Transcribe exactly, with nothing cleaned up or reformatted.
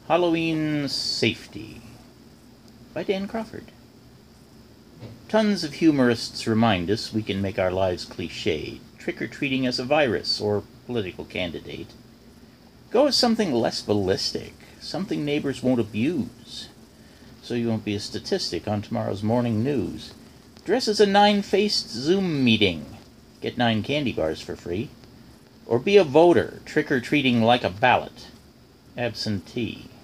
Halloween Safety by Dan Crawford. Tons of humorists remind us we can make our lives cliched, trick-or-treating as a virus or political candidate. Go with something less ballistic, something neighbors won't abuse, so you won't be a statistic on tomorrow's morning news. Dress as a nine-faced Zoom meeting, get nine candy bars for free. Or be a voter, trick-or-treating like a ballot, absentee.